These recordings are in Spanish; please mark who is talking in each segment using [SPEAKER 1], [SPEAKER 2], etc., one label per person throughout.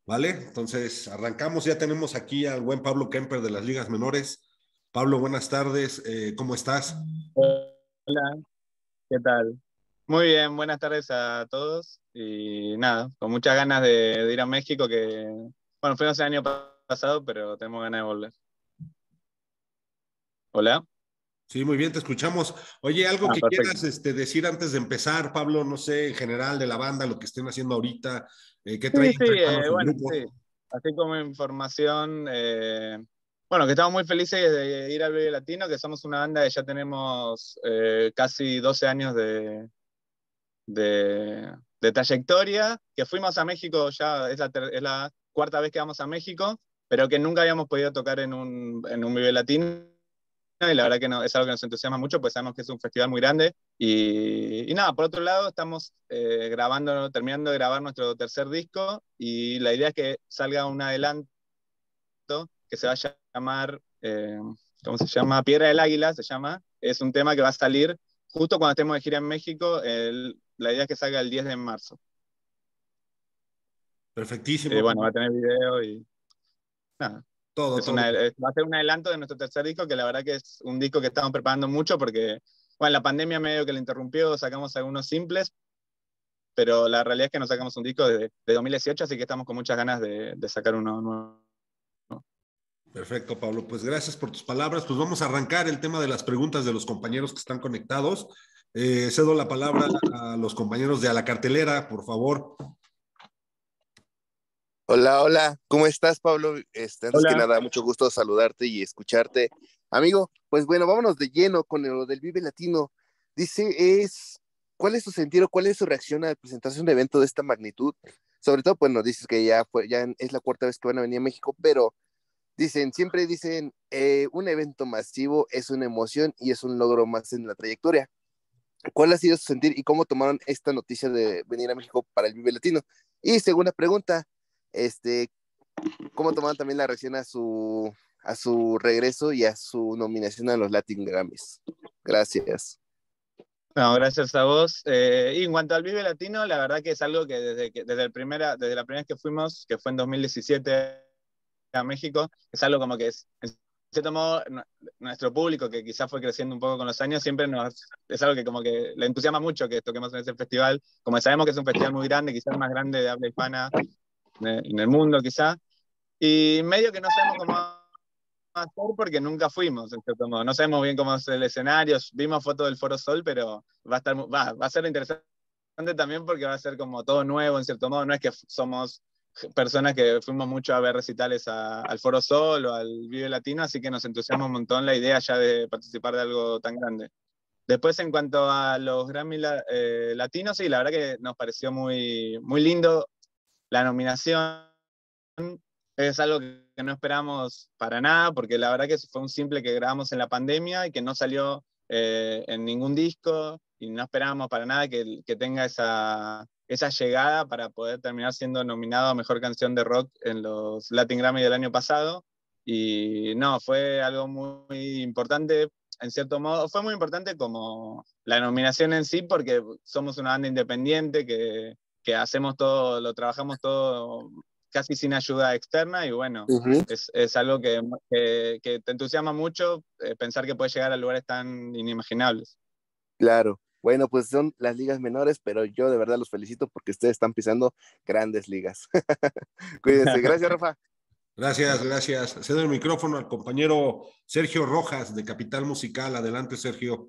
[SPEAKER 1] ¿Vale? Entonces, arrancamos. Ya tenemos aquí al buen Pablo Kemper de las ligas menores. Pablo, buenas tardes. ¿Cómo estás?
[SPEAKER 2] Hola, ¿qué tal? Muy bien, buenas tardes a todos. Y nada, con muchas ganas de ir a México, que, bueno, fuimos el año pasado, pero tenemos ganas de volver. Hola.
[SPEAKER 1] Sí, muy bien, te escuchamos. Oye, algo
[SPEAKER 2] Ah,
[SPEAKER 1] que
[SPEAKER 2] perfecto.
[SPEAKER 1] quieras decir antes de empezar, Pablo, no sé, en general de la banda, lo que estén haciendo ahorita, qué
[SPEAKER 2] Sí,
[SPEAKER 1] trae
[SPEAKER 2] sí,
[SPEAKER 1] entre manos el
[SPEAKER 2] bueno, sí.
[SPEAKER 1] grupo.
[SPEAKER 2] Así como información, bueno, que estamos muy felices de ir al Vive Latino, que somos una banda que ya tenemos casi 12 años de trayectoria, que fuimos a México ya, es la cuarta vez que vamos a México, pero que nunca habíamos podido tocar en un Vive Latino, y la verdad que no, es algo que nos entusiasma mucho, pues sabemos que es un festival muy grande, y nada, por otro lado estamos terminando de grabar nuestro tercer disco, y la idea es que salga un adelanto que se va a llamar, ¿cómo se llama? Piedra del Águila se llama, es un tema que va a salir justo cuando estemos de gira en México, la idea es que salga el 10 de marzo.
[SPEAKER 1] Perfectísimo,
[SPEAKER 2] Bueno, va
[SPEAKER 1] Pablo.
[SPEAKER 2] a tener video y nada.
[SPEAKER 1] Todo, todo.
[SPEAKER 2] Va a ser un adelanto de nuestro tercer disco, que la verdad que es un disco que estamos preparando mucho porque, bueno, la pandemia medio que lo interrumpió, sacamos algunos simples, pero la realidad es que no sacamos un disco de 2018, así que estamos con muchas ganas de sacar uno nuevo.
[SPEAKER 1] Perfecto, Pablo. Pues gracias por tus palabras. Pues vamos a arrancar el tema de las preguntas de los compañeros que están conectados. Cedo la palabra a los compañeros de A la Cartelera, por favor.
[SPEAKER 3] Hola, hola, ¿cómo estás, Pablo? Antes que
[SPEAKER 2] Hola.
[SPEAKER 3] nada, mucho gusto saludarte y escucharte. Amigo, pues bueno, vámonos de lleno con lo del Vive Latino. ¿Cuál es su sentido, cuál es su reacción a presentarse un evento de esta magnitud? Sobre todo, bueno, dices que ya es la cuarta vez que van a venir a México, pero siempre dicen, un evento masivo es una emoción y es un logro más en la trayectoria. ¿Cuál ha sido su sentir y cómo tomaron esta noticia de venir a México para el Vive Latino? Y segunda pregunta, este, ¿cómo tomaron también la reacción a su regreso y a su nominación a los Latin Grammys? Gracias.
[SPEAKER 2] No, gracias a vos. Y en cuanto al Vive Latino, la verdad que es algo que desde la primera vez que fuimos, que fue en 2017 a México, es algo como que en cierto modo, nuestro público, que quizás fue creciendo un poco con los años, es algo que como que le entusiasma mucho que toquemos en ese festival. Como sabemos que es un festival muy grande, quizás el más grande de habla hispana en el mundo, quizás. Y medio que no sabemos cómo hacer porque nunca fuimos, en cierto modo. No sabemos bien cómo es el escenario. Vimos fotos del Foro Sol, pero va a ser interesante también porque va a ser como todo nuevo, en cierto modo. No es que somos personas que fuimos mucho a ver recitales al Foro Sol o al Vive Latino, así que nos entusiasma un montón la idea ya de participar de algo tan grande. Después, en cuanto a los Grammy latinos, sí, la verdad que nos pareció muy, muy lindo la nominación. Es algo que no esperamos para nada, porque la verdad que fue un simple que grabamos en la pandemia y que no salió en ningún disco, y no esperábamos para nada que tenga esa llegada para poder terminar siendo nominado a Mejor Canción de Rock en los Latin Grammy del año pasado. Y no, fue algo muy importante, en cierto modo. Fue muy importante como la nominación en sí, porque somos una banda independiente que hacemos todo, lo trabajamos todo casi sin ayuda externa, y bueno,
[SPEAKER 3] Uh-huh.
[SPEAKER 2] es algo que te entusiasma mucho, pensar que puedes llegar a lugares tan inimaginables.
[SPEAKER 3] Claro. Bueno, pues son las ligas menores, pero yo de verdad los felicito porque ustedes están pisando grandes ligas. Cuídense. Gracias, Rafa.
[SPEAKER 1] Gracias, gracias. Cedo el micrófono al compañero Sergio Rojas de Capital Musical. Adelante, Sergio.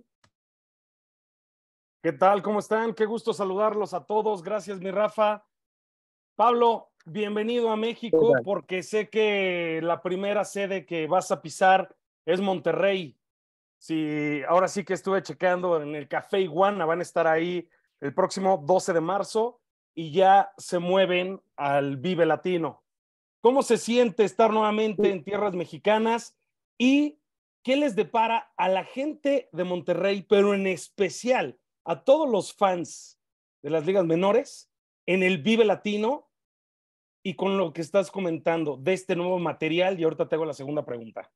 [SPEAKER 4] ¿Qué tal? ¿Cómo están? Qué gusto saludarlos a todos. Gracias, mi Rafa. Pablo, bienvenido a México porque sé que la primera sede que vas a pisar es Monterrey. Sí, ahora sí que estuve checando en el Café Iguana, van a estar ahí el próximo 12 de marzo y ya se mueven al Vive Latino. ¿Cómo se siente estar nuevamente en tierras mexicanas y qué les depara a la gente de Monterrey, pero en especial a todos los fans de las ligas menores en el Vive Latino y con lo que estás comentando de este nuevo material? Y ahorita te hago la segunda pregunta.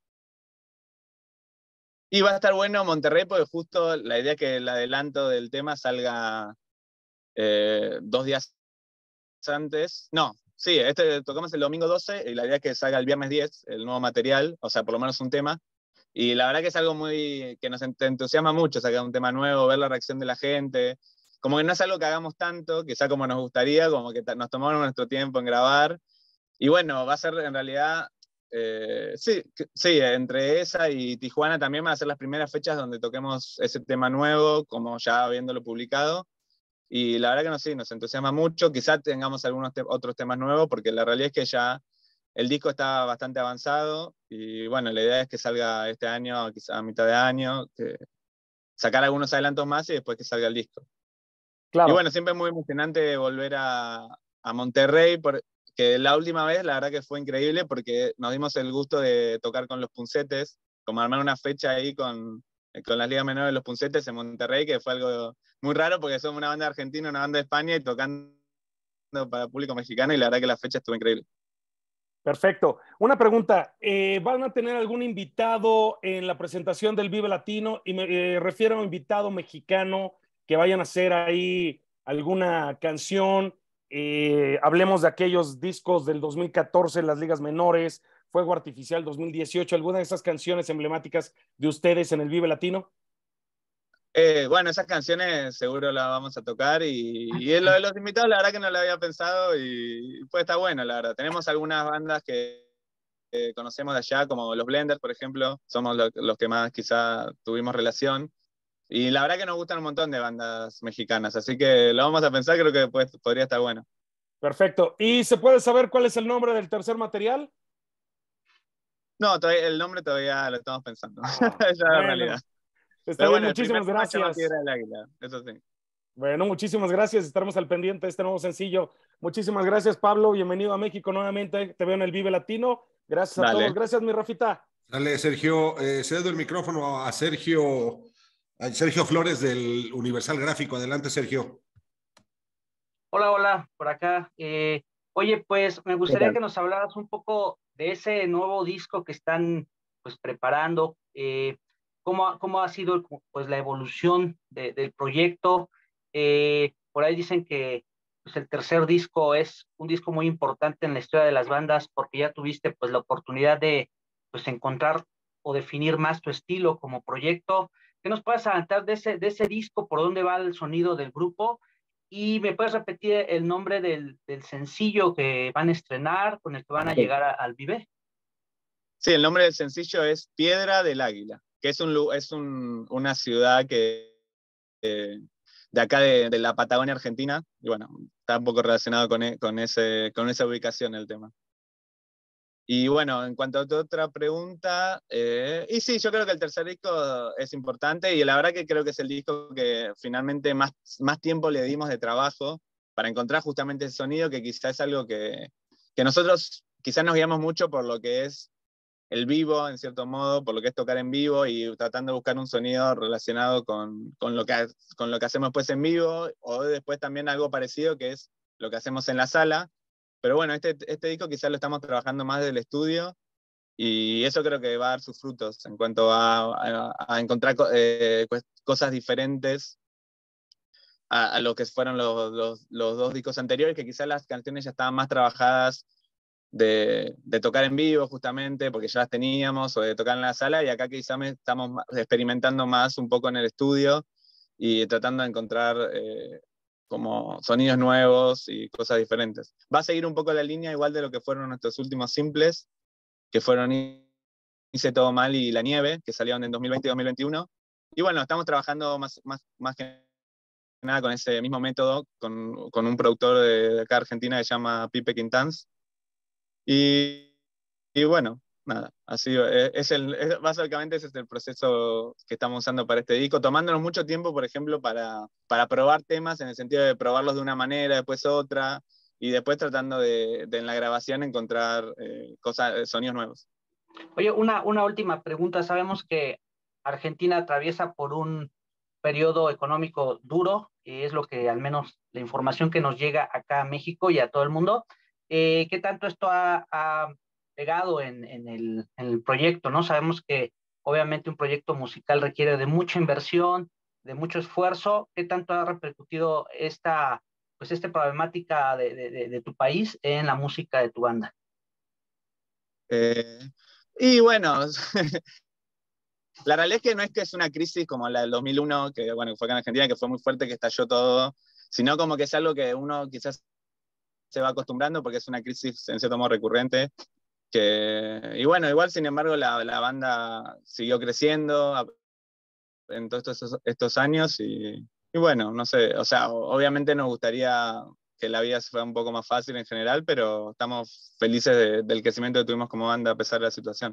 [SPEAKER 2] Y va a estar bueno Monterrey, porque justo la idea es que el adelanto del tema salga 2 días antes, no, Sí, tocamos el domingo 12 y la idea es que salga el viernes 10 el nuevo material, o sea, por lo menos un tema. Y la verdad que es algo que nos entusiasma mucho, sacar un tema nuevo, ver la reacción de la gente. Como que no es algo que hagamos tanto, quizá como nos gustaría, como que nos tomamos nuestro tiempo en grabar. Y bueno, va a ser en realidad, sí, entre esa y Tijuana también van a ser las primeras fechas donde toquemos ese tema nuevo, como ya habiéndolo publicado. Y la verdad que no, sí, nos entusiasma mucho. Quizá tengamos algunos otros temas nuevos, porque la realidad es que ya el disco está bastante avanzado. Y bueno, la idea es que salga este año, quizá a mitad de año, sacar algunos adelantos más y después que salga el disco.
[SPEAKER 4] Claro.
[SPEAKER 2] Y bueno, siempre es muy emocionante volver a Monterrey, porque la última vez la verdad que fue increíble porque nos dimos el gusto de tocar con los Puncetes, como armar una fecha ahí con las ligas menores de los Puncetes en Monterrey, que fue algo muy raro porque somos una banda argentina, una banda de España y tocando para el público mexicano, y la verdad que la fecha estuvo increíble.
[SPEAKER 4] Perfecto. Una pregunta, ¿van a tener algún invitado en la presentación del Vive Latino? Y me refiero a un invitado mexicano que vayan a hacer ahí alguna canción. Hablemos de aquellos discos del 2014, las ligas menores, Fuego Artificial 2018, alguna de esas canciones emblemáticas de ustedes en el Vive Latino.
[SPEAKER 2] Bueno, esas canciones seguro las vamos a tocar y lo de los invitados la verdad que no lo había pensado y pues está bueno, la verdad. Tenemos algunas bandas que conocemos de allá, como los Blenders, por ejemplo, somos los que más quizá tuvimos relación. Y la verdad que nos gustan un montón de bandas mexicanas, así que lo vamos a pensar, creo que podría estar bueno.
[SPEAKER 4] Perfecto. ¿Y se puede saber cuál es el nombre del tercer material?
[SPEAKER 2] No, el nombre todavía lo estamos pensando,
[SPEAKER 4] Ah,
[SPEAKER 2] esa es la realidad.
[SPEAKER 4] bueno, está
[SPEAKER 2] Pero
[SPEAKER 4] bien,
[SPEAKER 2] bueno, el primer
[SPEAKER 4] muchísimas
[SPEAKER 2] tema se llama
[SPEAKER 4] gracias.
[SPEAKER 2] Piedra del Águila, eso sí.
[SPEAKER 4] Bueno, muchísimas gracias. Estaremos al pendiente de este nuevo sencillo. Muchísimas gracias, Pablo. Bienvenido a México nuevamente. Te veo en el Vive Latino. Gracias a todos.
[SPEAKER 2] Dale.
[SPEAKER 4] Gracias, mi Rafita.
[SPEAKER 1] Dale, Sergio. Cedo el micrófono a Sergio Flores del Universal Gráfico. Adelante, Sergio.
[SPEAKER 5] Hola, hola, por acá. Oye, pues me
[SPEAKER 2] ¿Qué
[SPEAKER 5] gustaría
[SPEAKER 2] tal?
[SPEAKER 5] que nos hablaras un poco de ese nuevo disco que están pues preparando. ¿Cómo ha sido pues la evolución del proyecto? Por ahí dicen que pues, el tercer disco es un disco muy importante en la historia de las bandas porque ya tuviste pues la oportunidad de pues encontrar o definir más tu estilo como proyecto. ¿Qué nos puedes adelantar de ese disco? ¿Por dónde va el sonido del grupo? ¿Y me puedes repetir el nombre del sencillo que van a estrenar, con el que van a llegar al Vive?
[SPEAKER 2] Sí, el nombre del sencillo es Piedra del Águila, que es una ciudad de acá de la Patagonia Argentina, y bueno, está un poco relacionado con esa ubicación el tema. Y bueno, en cuanto a tu otra pregunta, y sí, yo creo que el tercer disco es importante y la verdad que creo que es el disco que finalmente más tiempo le dimos de trabajo para encontrar justamente ese sonido, que quizás es algo que nosotros quizás nos guiamos mucho por lo que es el vivo, en cierto modo, por lo que es tocar en vivo y tratando de buscar un sonido relacionado con lo que hacemos después en vivo, o después también algo parecido que es lo que hacemos en la sala. Pero bueno, este disco quizás lo estamos trabajando más del estudio y eso creo que va a dar sus frutos en cuanto a encontrar cosas diferentes a lo que fueron los dos discos anteriores, que quizás las canciones ya estaban más trabajadas de tocar en vivo justamente, porque ya las teníamos, o de tocar en la sala, y acá quizás estamos experimentando más un poco en el estudio y tratando de encontrar como sonidos nuevos y cosas diferentes. Va a seguir un poco la línea igual de lo que fueron nuestros últimos simples, que fueron Hice Todo Mal y La Nieve, que salieron en 2020 y 2021. Y bueno, estamos trabajando más que nada con ese mismo método, con un productor de acá Argentina que se llama Pipe Quintans. Y bueno, nada, así básicamente ese es el proceso que estamos usando para este disco, tomándonos mucho tiempo, por ejemplo, para probar temas, en el sentido de probarlos de una manera, después otra, y después tratando de en la grabación encontrar sonidos nuevos.
[SPEAKER 5] Oye, una última pregunta. Sabemos que Argentina atraviesa por un periodo económico duro, es lo que al menos la información que nos llega acá a México y a todo el mundo. ¿Qué tanto esto ha pegado en el proyecto, ¿no? Sabemos que obviamente un proyecto musical requiere de mucha inversión, de mucho esfuerzo. ¿Qué tanto ha repercutido pues esta problemática de tu país en la música de tu banda?
[SPEAKER 2] Y bueno, la realidad es que no es que es una crisis como la del 2001, que bueno, fue acá en Argentina, que fue muy fuerte, que estalló todo, sino como que es algo que uno quizás se va acostumbrando porque es una crisis en cierto modo recurrente. Y bueno, igual sin embargo la banda siguió creciendo en todos estos años y bueno, no sé, o sea, obviamente nos gustaría que la vida fuera un poco más fácil en general, pero estamos felices del crecimiento que tuvimos como banda a pesar de la situación.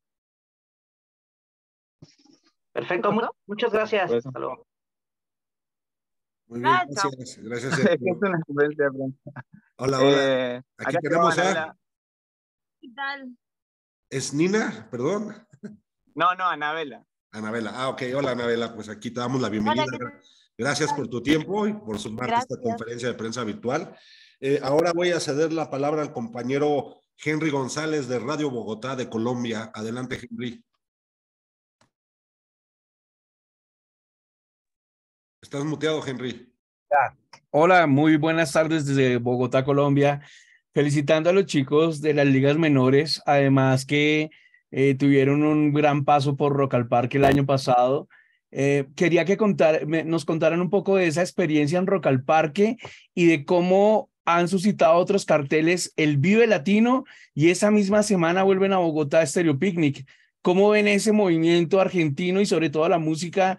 [SPEAKER 5] Perfecto, muchas gracias. Hasta luego.
[SPEAKER 1] Muy bien, gracias. Gracias,
[SPEAKER 2] Es que es una conferencia de prensa.
[SPEAKER 1] Hola, hola. Aquí
[SPEAKER 2] Acá
[SPEAKER 1] tenemos
[SPEAKER 2] Anabela.
[SPEAKER 6] ¿Qué tal?
[SPEAKER 1] ¿Es Nina? Perdón.
[SPEAKER 2] No, Anabela.
[SPEAKER 1] Anabela. Ah, ok. Hola, Anabela. Pues aquí te damos la bienvenida.
[SPEAKER 6] Hola,
[SPEAKER 1] Gracias por tu tiempo y por sumarte a esta
[SPEAKER 6] gracias.
[SPEAKER 1] conferencia de prensa virtual. Ahora voy a ceder la palabra al compañero Henry González de Radio Bogotá de Colombia. Adelante, Henry. Estás muteado, Henry.
[SPEAKER 7] Hola, muy buenas tardes desde Bogotá, Colombia. Felicitando a los chicos de las ligas menores, además que tuvieron un gran paso por Rock al Parque el año pasado. Quería que nos contaran un poco de esa experiencia en Rock al Parque y de cómo han suscitado otros carteles el Vive Latino y esa misma semana vuelven a Bogotá Stereo Picnic. ¿Cómo ven ese movimiento argentino y sobre todo la música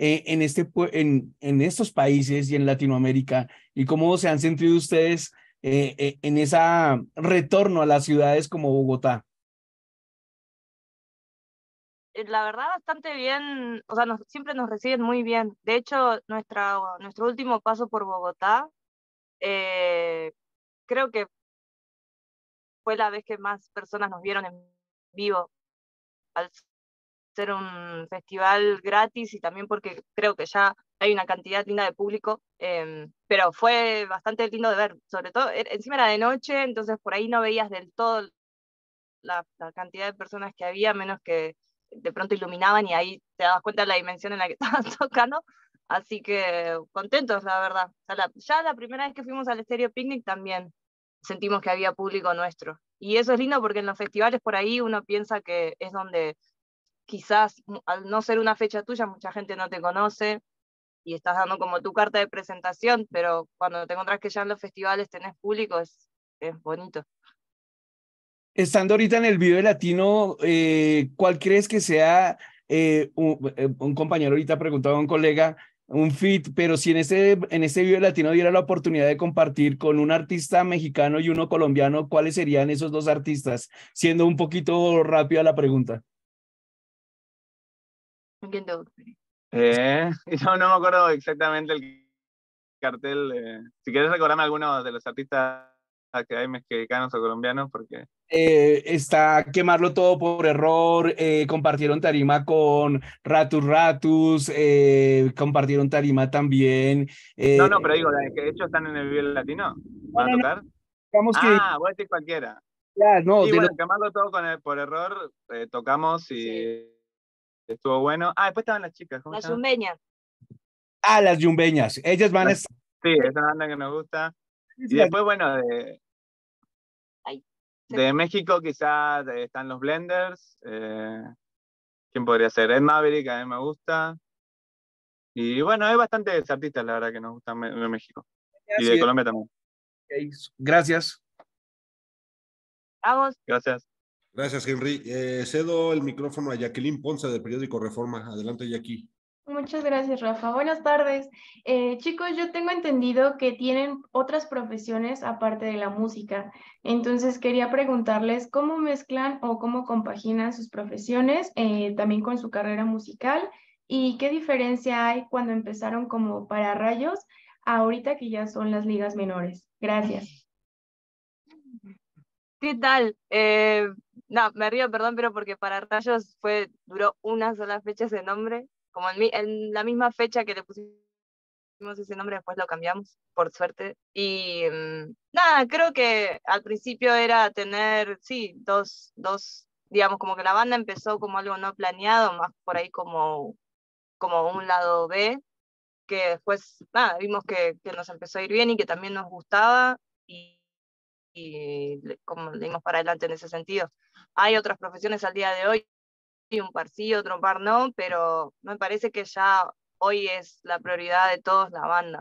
[SPEAKER 7] en estos países y en Latinoamérica? ¿Y cómo se han sentido ustedes en ese retorno a las ciudades como Bogotá?
[SPEAKER 6] La verdad, bastante bien, o sea, siempre nos reciben muy bien. De hecho, nuestro último paso por Bogotá, eh, creo que fue la vez que más personas nos vieron en vivo, al ser un festival gratis y también porque creo que ya hay una cantidad linda de público, pero fue bastante lindo de ver, sobre todo, encima era de noche, entonces por ahí no veías del todo la cantidad de personas que había, menos que de pronto iluminaban y ahí te dabas cuenta de la dimensión en la que estaban tocando. Así que contentos, la verdad. O sea, ya la primera vez que fuimos al Stereo Picnic también sentimos que había público nuestro. Y eso es lindo porque en los festivales por ahí uno piensa que es donde quizás al no ser una fecha tuya mucha gente no te conoce y estás dando como tu carta de presentación, pero cuando te encontrás que ya en los festivales tenés público es bonito.
[SPEAKER 7] Estando ahorita en el Vive Latino, ¿cuál crees que sea un compañero ahorita preguntaba a un colega, un fit, pero si en este Vive Latino diera la oportunidad de compartir con un artista mexicano y uno colombiano, ¿cuáles serían esos dos artistas? Siendo un poquito rápida la pregunta.
[SPEAKER 2] No me acuerdo exactamente el cartel. Si quieres recordarme algunos de los artistas que hay mexicanos o colombianos, porque...
[SPEAKER 7] Está Quemarlo Todo por Error, compartieron tarima con Ratus Ratus, compartieron tarima también.
[SPEAKER 2] No, pero digo, que de hecho están en el Vive Latino, ¿van a tocar?
[SPEAKER 7] Digamos que,
[SPEAKER 2] voy a decir cualquiera.
[SPEAKER 7] ya, no,
[SPEAKER 2] Y
[SPEAKER 7] de
[SPEAKER 2] bueno, Quemarlo Todo por Error, tocamos y estuvo bueno. Después estaban las chicas, ¿cómo
[SPEAKER 6] La
[SPEAKER 2] se llama?
[SPEAKER 6] Zumbeña.
[SPEAKER 7] las yumbeñas, ellas van a estar.
[SPEAKER 2] Sí, es una banda que nos gusta. Y después, bueno, de México quizás están los Blenders. ¿Quién podría ser? Ed Maverick, a mí me gusta. Y bueno, hay bastantes artistas, la verdad, que nos gustan de México. Y de Colombia también.
[SPEAKER 7] Gracias.
[SPEAKER 6] Vamos.
[SPEAKER 2] Gracias.
[SPEAKER 1] Gracias, Henry. Cedo el micrófono a Jacqueline Ponce del periódico Reforma. Adelante, Jackie.
[SPEAKER 8] Muchas gracias, Rafa. Buenas tardes. Chicos, yo tengo entendido que tienen otras profesiones aparte de la música. Entonces, quería preguntarles cómo mezclan o cómo compaginan sus profesiones también con su carrera musical y qué diferencia hay cuando empezaron como pararrayos a ahorita que ya son las ligas menores. Gracias.
[SPEAKER 6] ¿Qué tal? No, me río, perdón, pero porque para Rayos duró una sola fecha ese nombre, como en la misma fecha que le pusimos ese nombre, después lo cambiamos, por suerte. Y nada, creo que al principio era tener, sí, dos, digamos, como que la banda empezó como algo no planeado, más por ahí como un lado B, que después, nada, vimos que nos empezó a ir bien y que también nos gustaba, y como le dimos para adelante en ese sentido. Hay otras profesiones al día de hoy, un par sí, otro par no, pero me parece que ya hoy es la prioridad de todos la banda.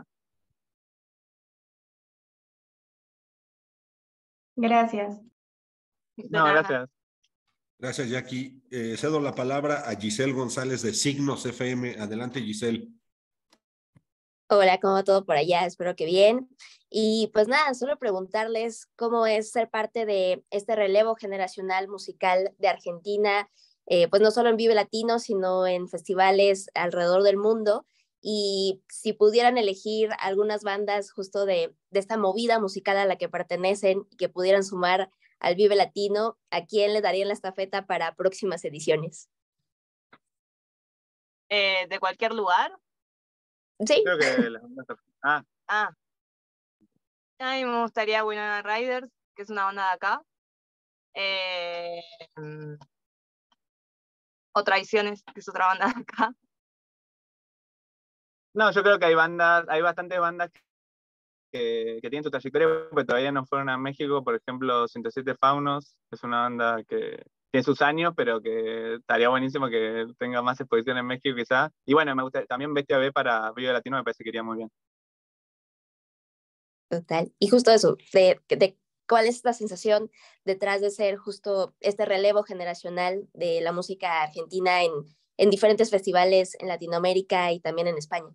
[SPEAKER 8] Gracias.
[SPEAKER 6] De
[SPEAKER 2] No,
[SPEAKER 6] nada.
[SPEAKER 2] gracias.
[SPEAKER 1] Gracias, Jackie. Cedo la palabra a Giselle González de Signos FM. Adelante, Giselle.
[SPEAKER 9] Hola, ¿cómo va todo por allá? Espero que bien. Y pues nada, solo preguntarles cómo es ser parte de este relevo generacional musical de Argentina, pues no solo en Vive Latino, sino en festivales alrededor del mundo. Y si pudieran elegir algunas bandas justo de esta movida musical a la que pertenecen y que pudieran sumar al Vive Latino, ¿a quién le darían la estafeta para próximas ediciones?
[SPEAKER 6] ¿De cualquier lugar?
[SPEAKER 9] Sí.
[SPEAKER 2] Creo que
[SPEAKER 6] A mí me gustaría Winona Riders, que es una banda de acá. O Traiciones, que es otra banda de acá.
[SPEAKER 2] No, yo creo que hay bastantes bandas que tienen su trayectoria, pero todavía no fueron a México. Por ejemplo, 107 Faunos es una banda que tiene sus años, pero que estaría buenísimo que tenga más exposición en México quizá. Y bueno, me gusta también Bestia B para Vive Latino, me parece que iría muy bien.
[SPEAKER 9] Total. Y justo eso, de cuál es la sensación detrás de ser justo este relevo generacional de la música argentina en diferentes festivales en Latinoamérica y también en España.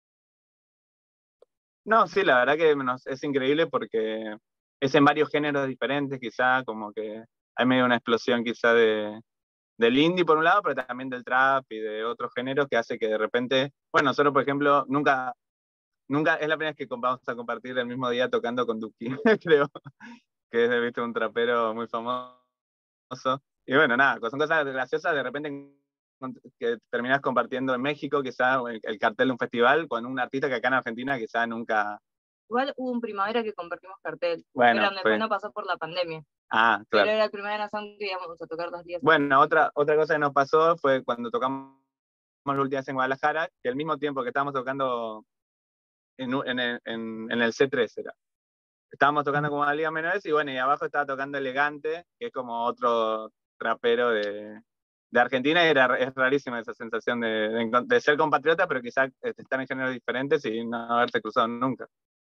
[SPEAKER 2] No, sí, la verdad que es increíble porque es en varios géneros diferentes, quizá, como que hay medio una explosión quizá del indie por un lado, pero también del trap y de otros géneros que hace que de repente, bueno, nosotros por ejemplo, nunca es la primera vez que vamos a compartir el mismo día tocando con Duki, creo, que es, viste, un trapero muy famoso. Y bueno, nada, son cosas graciosas, de repente que terminás compartiendo en México, quizá el cartel de un festival con un artista que acá en Argentina quizá nunca...
[SPEAKER 6] Igual hubo un Primavera que compartimos cartel,
[SPEAKER 2] Bueno,
[SPEAKER 6] pero después no pasó por la pandemia.
[SPEAKER 2] Ah, claro.
[SPEAKER 6] Pero era el primer Nación que íbamos a tocar 2 días.
[SPEAKER 2] Bueno, otra cosa que nos pasó fue cuando tocamos la última vez en Guadalajara, que al mismo tiempo que estábamos tocando en el C3 era. Estábamos tocando como una liga menores y bueno, y abajo estaba tocando Elegante, que es como otro trapero de Argentina, y es rarísima esa sensación de ser compatriota, pero quizás estar en géneros diferentes y no haberse cruzado nunca.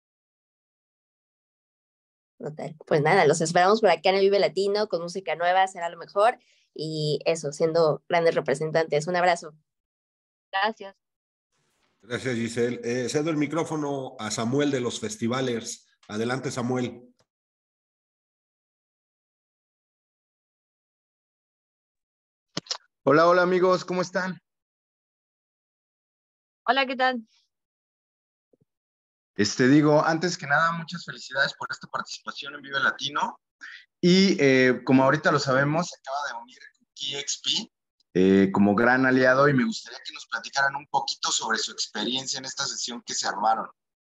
[SPEAKER 9] Total. Pues nada, los esperamos por acá en el Vive Latino con música nueva, será lo mejor. Y eso, siendo grandes representantes. Un abrazo.
[SPEAKER 6] Gracias.
[SPEAKER 1] Gracias, Giselle. Cedo el micrófono a Samuel de los Festivalers. Adelante, Samuel.
[SPEAKER 10] Hola, hola amigos, ¿cómo están?
[SPEAKER 6] Hola, ¿qué tal?
[SPEAKER 10] Digo, antes que nada, muchas felicidades por esta participación en Vive Latino. Y como ahorita lo sabemos, se acaba de unir KXP como gran aliado y me gustaría que nos platicaran un poquito sobre su experiencia en esta sesión que se armaron.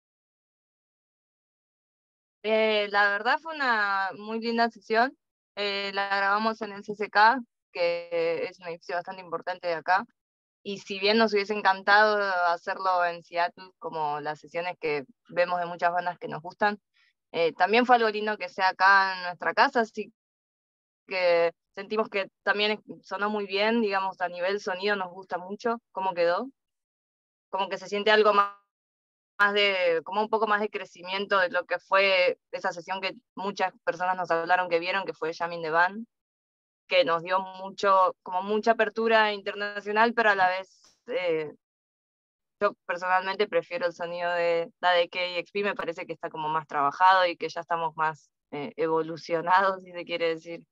[SPEAKER 6] La verdad fue una muy linda sesión. La grabamos en el CCK, que es un edificio bastante importante de acá. Y si bien nos hubiese encantado hacerlo en Seattle, como las sesiones que vemos de muchas bandas que nos gustan, también fue algo lindo que sea acá en nuestra casa, así que sentimos que también sonó muy bien, digamos, a nivel sonido nos gusta mucho cómo quedó, como que se siente algo más como un poco más de crecimiento de lo que fue esa sesión que muchas personas nos hablaron que vieron, que fue Jamming the Band, que nos dio como mucha apertura internacional, pero a la vez yo personalmente prefiero el sonido de la de KXP, me parece que está como más trabajado y que ya estamos más evolucionados, si se quiere decir.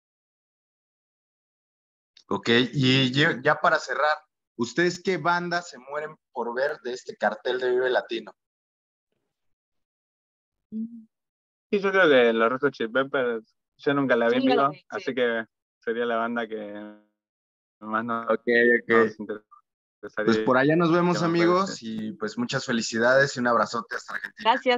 [SPEAKER 10] Ok, y ya para cerrar, ¿ustedes qué bandas se mueren por ver de este cartel de Vive Latino?
[SPEAKER 2] Sí, yo creo que los Red Hot Chili Peppers, yo nunca la vi en vivo,
[SPEAKER 6] Sí.
[SPEAKER 2] así que sería la banda que más nos interesaría.
[SPEAKER 10] Pues por allá nos vemos, amigos, y pues muchas felicidades y un abrazote hasta Argentina.
[SPEAKER 6] Gracias.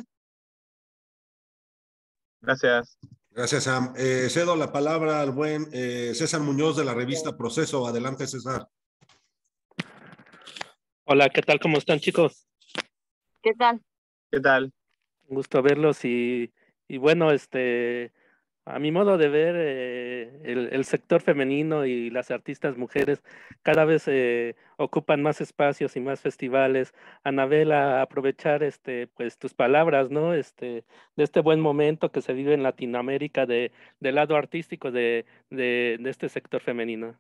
[SPEAKER 2] Gracias.
[SPEAKER 1] Gracias, Sam. Cedo la palabra al buen César Muñoz de la revista Proceso. Adelante, César.
[SPEAKER 11] Hola, ¿qué tal? ¿Cómo están, chicos?
[SPEAKER 6] ¿Qué tal?
[SPEAKER 2] ¿Qué tal?
[SPEAKER 11] Un gusto verlos y bueno, a mi modo de ver, el sector femenino y las artistas mujeres cada vez ocupan más espacios y más festivales. Anabel, a aprovechar pues tus palabras, ¿no? De este buen momento que se vive en Latinoamérica del lado artístico de este sector femenino.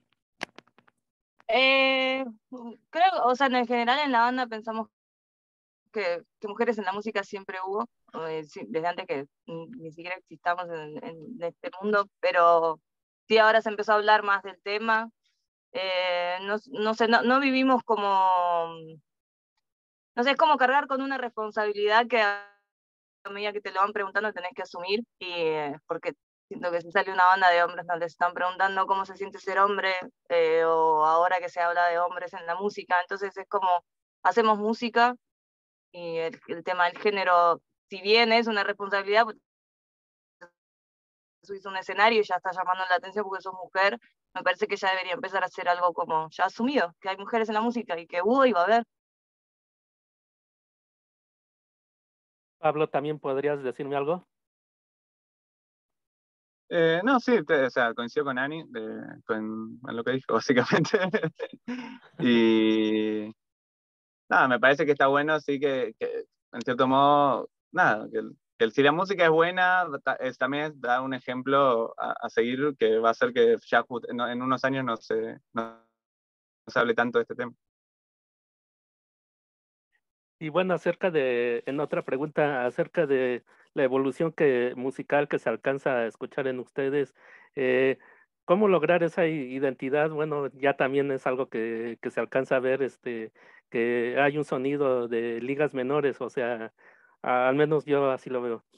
[SPEAKER 6] Creo, o sea, en general en la banda pensamos que mujeres en la música siempre hubo, desde antes que ni siquiera existamos en este mundo, pero sí ahora se empezó a hablar más del tema. No sé, no vivimos como, no sé, es como cargar con una responsabilidad que a medida que te lo van preguntando tenés que asumir, y porque siento que si sale una banda de hombres nos les están preguntando cómo se siente ser hombre, o ahora que se habla de hombres en la música, entonces es como, hacemos música, y el tema del género, si bien es una responsabilidad, pues, subís a un escenario y ya está llamando la atención porque sos mujer, me parece que ya debería empezar a ser algo como ya asumido, que hay mujeres en la música y que hubo y va a haber.
[SPEAKER 11] Pablo, ¿también podrías decirme algo?
[SPEAKER 2] No, sí, o sea, coincido con Ani, con lo que dijo, básicamente. Y nada, me parece que está bueno, sí, que en cierto modo, nada, si la música es buena, también da un ejemplo a seguir que va a hacer que ya en unos años no se hable tanto de este tema.
[SPEAKER 11] Y bueno, en otra pregunta, acerca de la evolución musical que se alcanza a escuchar en ustedes, ¿cómo lograr esa identidad? Bueno, ya también es algo que se alcanza a ver, que hay un sonido de ligas menores, o sea, al menos yo así lo veo.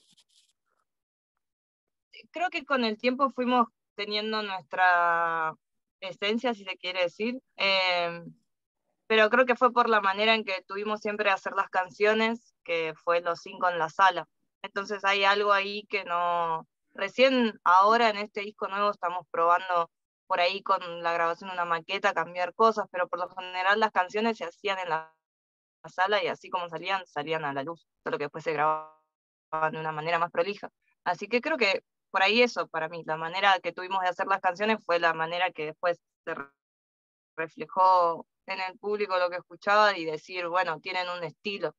[SPEAKER 6] Creo que con el tiempo fuimos teniendo nuestra esencia, si se quiere decir, pero creo que fue por la manera en que tuvimos siempre de hacer las canciones, que fue los 5 en la sala. Entonces hay algo ahí que no... Recién ahora en este disco nuevo estamos probando por ahí con la grabación de una maqueta, cambiar cosas, pero por lo general las canciones se hacían en la sala y así como salían a la luz, solo que después se grababan de una manera más prolija. Así que creo que por ahí eso, para mí, la manera que tuvimos de hacer las canciones fue la manera que después se reflejó en el público lo que escuchaba y decir, bueno, tienen un estilo.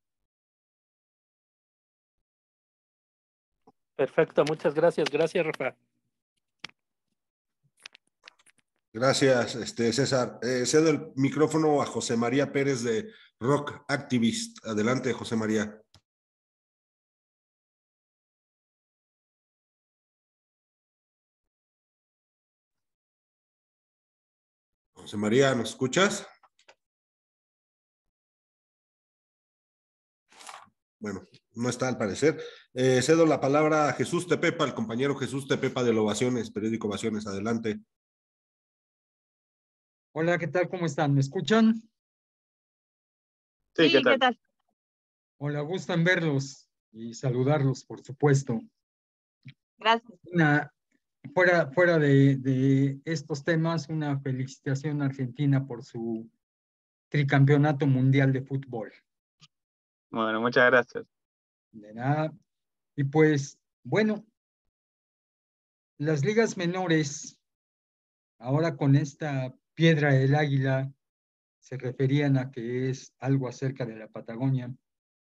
[SPEAKER 11] Perfecto, muchas gracias. Gracias, Rafa.
[SPEAKER 1] Gracias, César. Cedo el micrófono a José María Pérez de Rock Activist. Adelante, José María. José María, ¿nos escuchas? Bueno, no está al parecer. Cedo la palabra a Jesús Tepepa, al compañero Jesús Tepepa de Ovaciones, periódico Ovaciones. Adelante.
[SPEAKER 12] Hola, ¿qué tal? ¿Cómo están? ¿Me escuchan?
[SPEAKER 2] Sí, ¿qué tal?
[SPEAKER 12] Hola, gusto en verlos y saludarlos, por supuesto.
[SPEAKER 6] Gracias.
[SPEAKER 12] Fuera de estos temas, una felicitación a Argentina por su tricampeonato mundial de fútbol.
[SPEAKER 2] Bueno, muchas gracias.
[SPEAKER 12] De nada. Y pues, bueno, las ligas menores, ahora con esta piedra del águila, se referían a que es algo acerca de la Patagonia.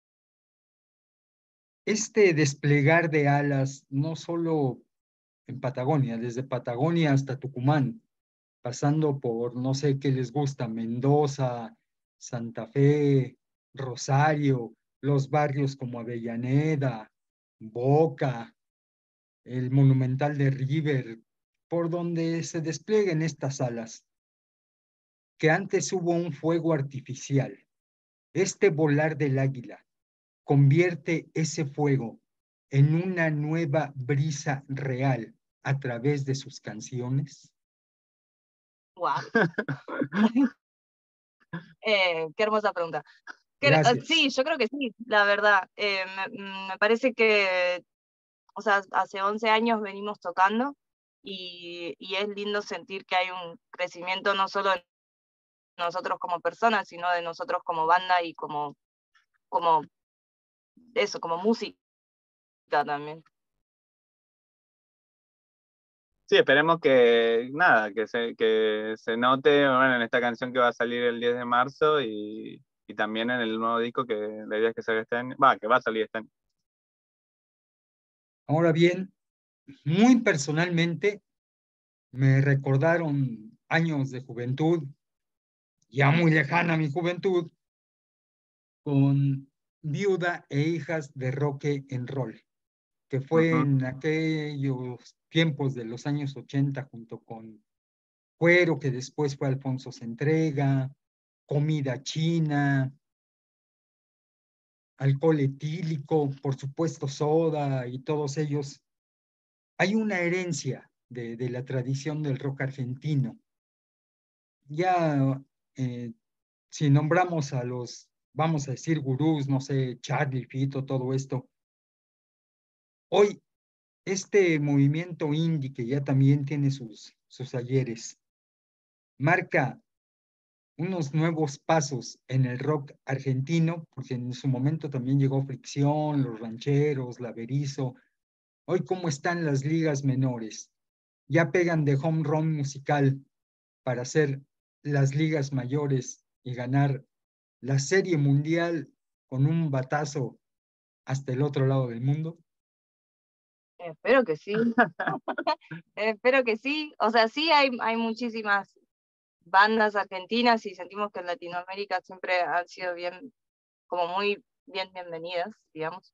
[SPEAKER 12] Este desplegar de alas, no solo en Patagonia, desde Patagonia hasta Tucumán, pasando por no sé qué les gusta, Mendoza, Santa Fe, Rosario, los barrios como Avellaneda, Boca, el Monumental de River, por donde se desplieguen estas alas, que antes hubo un fuego artificial. Este volar del águila convierte ese fuego en una nueva brisa real a través de sus canciones.
[SPEAKER 6] Wow. Qué hermosa pregunta.
[SPEAKER 12] Gracias.
[SPEAKER 6] Sí, yo creo que sí, la verdad. Me parece que, o sea, hace 11 años venimos tocando y es lindo sentir que hay un crecimiento no solo de nosotros como personas, sino de nosotros como banda y como eso, como música también.
[SPEAKER 2] Sí, esperemos que nada, que se note, bueno, en esta canción que va a salir el 10 de marzo y también en el nuevo disco que la idea es que salga este año, que va a salir este año.
[SPEAKER 12] Ahora bien, muy personalmente me recordaron años de juventud, ya muy lejana mi juventud, con Viuda e hijas de Roque en Roll, que fue en aquellos tiempos de los años 80 junto con Cuero, que después fue Alfonso Se Entrega, Comida China, Alcohol Etílico, por supuesto Soda y todos ellos. Hay una herencia de la tradición del rock argentino. Ya si nombramos a los, vamos a decir, gurús, no sé, Charlie, Fito, todo esto, hoy este movimiento indie que ya también tiene sus ayeres, marca unos nuevos pasos en el rock argentino, porque en su momento también llegó Fricción, Los Rancheros, La Berizo. Hoy, ¿cómo están las ligas menores? Ya pegan de home run musical para hacer las ligas mayores y ganar la Serie Mundial con un batazo hasta el otro lado del mundo.
[SPEAKER 6] Espero que sí. Espero que sí. O sea, sí hay muchísimas bandas argentinas y sentimos que en Latinoamérica siempre han sido bien, como muy bienvenidas, digamos.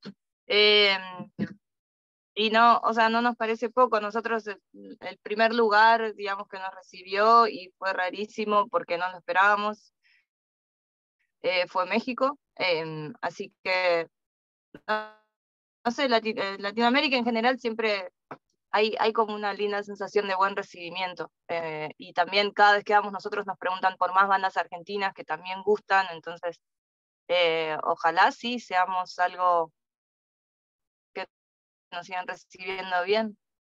[SPEAKER 6] Y no, o sea, no nos parece poco. Nosotros el primer lugar, digamos, que nos recibió y fue rarísimo porque no lo esperábamos, fue México. Así que, no sé, Latinoamérica en general siempre hay como una linda sensación de buen recibimiento. Y también cada vez que vamos nosotros nos preguntan por más bandas argentinas que también gustan, entonces ojalá sí seamos algo que nos sigan recibiendo bien.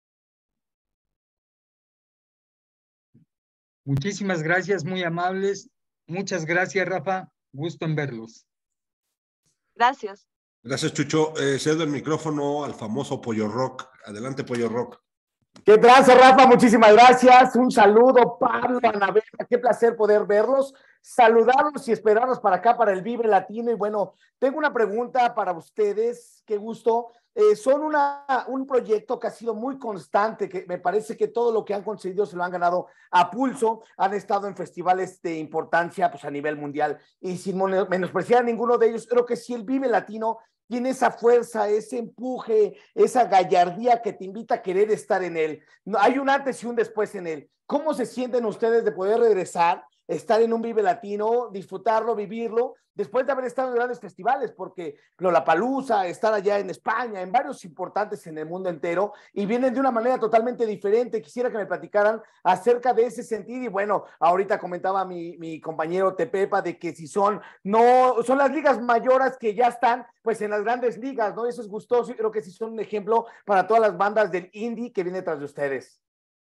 [SPEAKER 12] Muchísimas gracias, muy amables. Muchas gracias, Rafa. Gusto en verlos.
[SPEAKER 6] Gracias.
[SPEAKER 1] Gracias, Chucho. Cedo el micrófono al famoso Pollo Rock. Adelante, Pollo Rock.
[SPEAKER 13] ¿Qué tranza, Rafa? Muchísimas gracias. Un saludo, Pablo, Anabela. Qué placer poder verlos, saludarlos y esperarlos para acá, para el Vive Latino. Y bueno, tengo una pregunta para ustedes. Qué gusto. Son un proyecto que ha sido muy constante, que me parece que todo lo que han conseguido se lo han ganado a pulso. Han estado en festivales de importancia pues, a nivel mundial. Y sin menospreciar a ninguno de ellos, creo que si el Vive Latino tiene esa fuerza, ese empuje, esa gallardía que te invita a querer estar en él. No, hay un antes y un después en él. ¿Cómo se sienten ustedes de poder regresar, estar en un Vive Latino, disfrutarlo, vivirlo, después de haber estado en grandes festivales? Porque Lollapalooza, estar allá en España, en varios importantes en el mundo entero, y vienen de una manera totalmente diferente. Quisiera que me platicaran acerca de ese sentido. Y bueno, ahorita comentaba mi compañero Tepepa de que si son las ligas mayores que ya están pues en las grandes ligas, ¿no? Eso es gustoso y creo que sí son un ejemplo para todas las bandas del indie que viene tras de ustedes.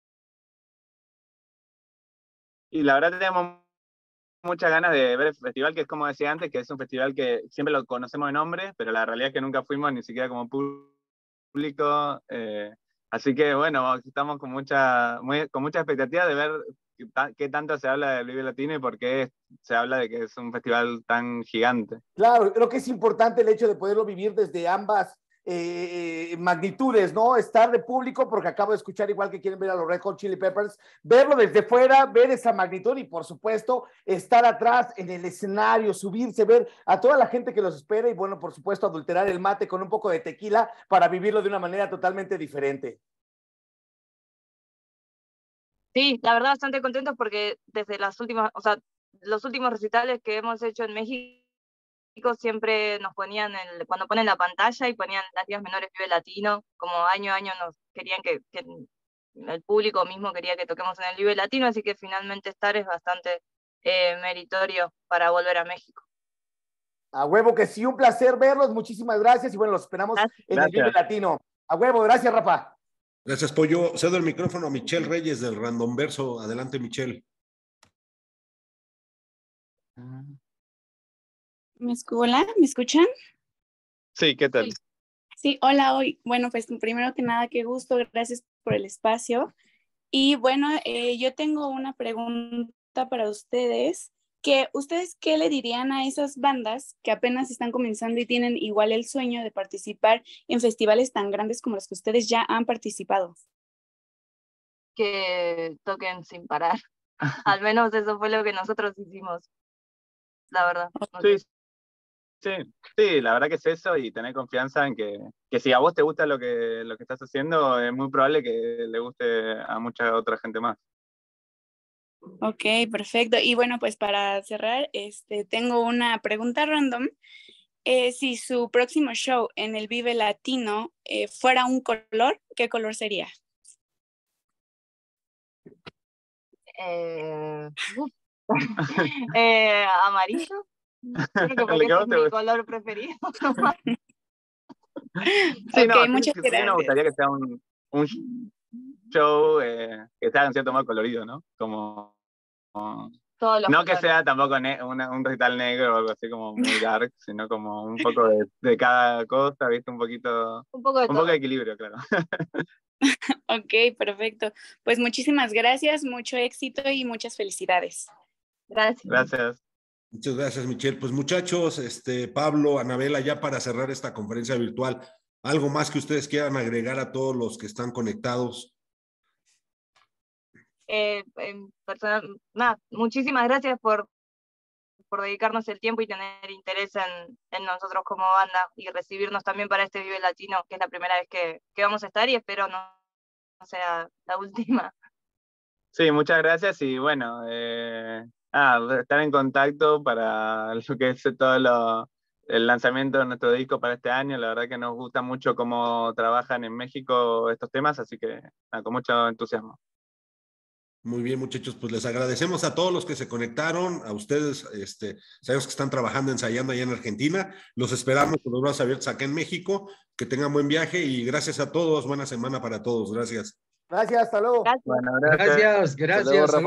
[SPEAKER 2] Y la verdad tenemos muchas ganas de ver el festival, que es como decía antes, que es un festival que siempre lo conocemos de nombre, pero la realidad es que nunca fuimos ni siquiera como público. Así que bueno, estamos con mucha expectativa de ver qué tanto se habla del Vive Latino y por qué se habla de que es un festival tan gigante.
[SPEAKER 13] Claro, creo que es importante el hecho de poderlo vivir desde ambas magnitudes, ¿no? Estar de público, porque acabo de escuchar igual que quieren ver a los Red Hot Chili Peppers, verlo desde fuera, ver esa magnitud y por supuesto estar atrás en el escenario, subirse, ver a toda la gente que los espera y bueno, por supuesto adulterar el mate con un poco de tequila para vivirlo de una manera totalmente diferente.
[SPEAKER 6] Sí, la verdad bastante contentos porque desde las últimas, o sea, los últimos recitales que hemos hecho en México siempre nos ponían, cuando ponen la pantalla y ponían las ligas menores Vive Latino, como año a año nos querían que el público mismo quería que toquemos en el Vive Latino, así que finalmente estar es bastante meritorio para volver a México.
[SPEAKER 13] A huevo que sí, un placer verlos, muchísimas gracias y bueno, los esperamos en el Vive Latino. A huevo, gracias, Rafa.
[SPEAKER 1] Gracias, Pollo. Cedo el micrófono a Michelle Reyes del Random Verso. Adelante, Michelle.
[SPEAKER 14] ¿Me escuchan?
[SPEAKER 2] Sí, ¿qué tal?
[SPEAKER 14] Sí, hola, hoy. Bueno, pues primero que nada, qué gusto, gracias por el espacio. Y bueno, yo tengo una pregunta para ustedes, que ustedes qué le dirían a esas bandas que apenas están comenzando y tienen igual el sueño de participar en festivales tan grandes como los que ustedes ya han participado.
[SPEAKER 6] Que toquen sin parar. Al menos eso fue lo que nosotros hicimos, la verdad. No sé.
[SPEAKER 2] Sí, la verdad que es eso, y tener confianza en que si a vos te gusta lo que estás haciendo, es muy probable que le guste a mucha otra gente más.
[SPEAKER 14] Ok, perfecto. Y bueno, pues para cerrar, tengo una pregunta random. Si su próximo show en el Vive Latino fuera un color, ¿qué color sería?
[SPEAKER 6] Amarillo. Creo que porque ese es mi color preferido.
[SPEAKER 2] Sí,
[SPEAKER 14] ok, muchas gracias.
[SPEAKER 2] Sí, nos gustaría que sea un show que sea en cierto modo colorido, ¿no? Como
[SPEAKER 6] Todos los
[SPEAKER 2] no
[SPEAKER 6] colores.
[SPEAKER 2] que sea tampoco un recital negro o algo así como muy dark, sino como un poco de cada cosa, ¿viste? Un poco de equilibrio, claro.
[SPEAKER 14] Ok, perfecto. Pues muchísimas gracias, mucho éxito y muchas felicidades.
[SPEAKER 2] Gracias.
[SPEAKER 1] Muchas gracias, Michelle. Pues muchachos, Pablo, Anabela, ya para cerrar esta conferencia virtual, ¿algo más que ustedes quieran agregar a todos los que están conectados?
[SPEAKER 6] Nada, muchísimas gracias por dedicarnos el tiempo y tener interés en nosotros como banda y recibirnos también para este Vive Latino, que es la primera vez que vamos a estar y espero no sea la última.
[SPEAKER 2] Sí, muchas gracias y bueno, estar en contacto para lo que es todo el lanzamiento de nuestro disco para este año. La verdad que nos gusta mucho cómo trabajan en México estos temas, así que con mucho entusiasmo.
[SPEAKER 1] Muy bien, muchachos, pues les agradecemos a todos los que se conectaron, a ustedes, sabemos que están trabajando, ensayando allá en Argentina, los esperamos con los brazos abiertos acá en México, que tengan buen viaje y gracias a todos, buena semana para todos, gracias.
[SPEAKER 13] Gracias, hasta luego.
[SPEAKER 2] Bueno,
[SPEAKER 12] gracias.
[SPEAKER 3] Hasta luego, Rafa.